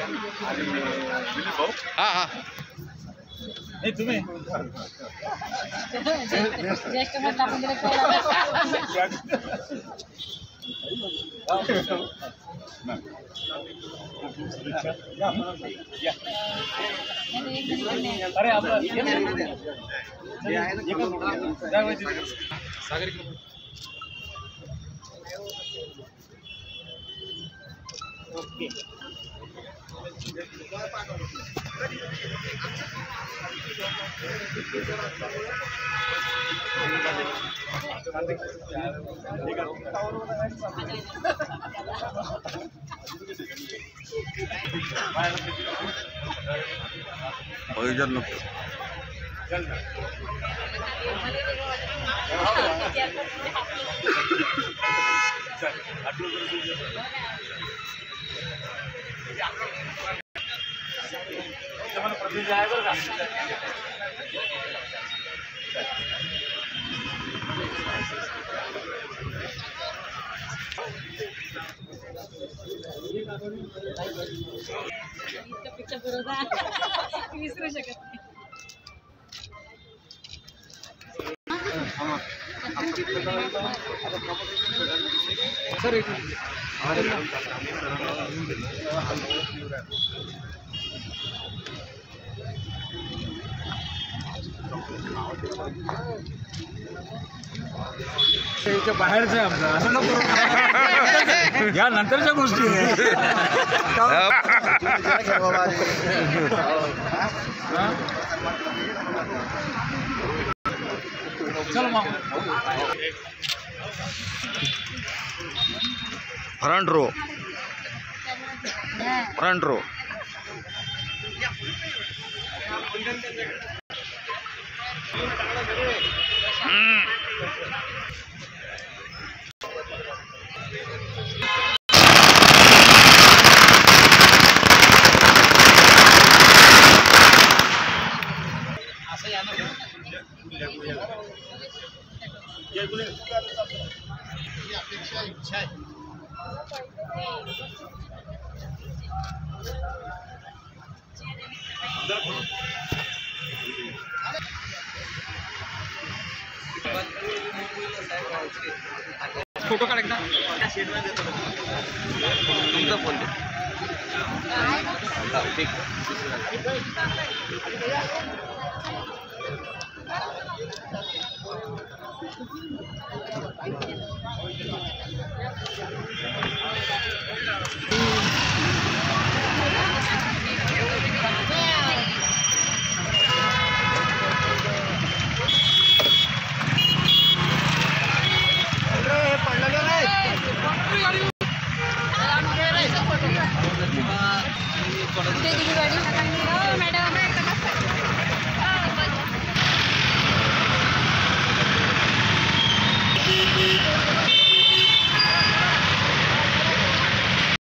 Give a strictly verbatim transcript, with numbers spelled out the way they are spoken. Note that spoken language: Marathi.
आणि दिलीप भाऊ. हा हा नाही तुम्ही ज्येष्ठ म्हटलं आपण दिलं अरे आपलं सागर ओके प्रयोजन नको विसरू शकत नाही. सर बाहेरचं आहे आमचं असं नको या नंतरच्या गोष्टी चल मग front row front row photo काढ एकदा तुमचा फोन दे ठीक मॅडम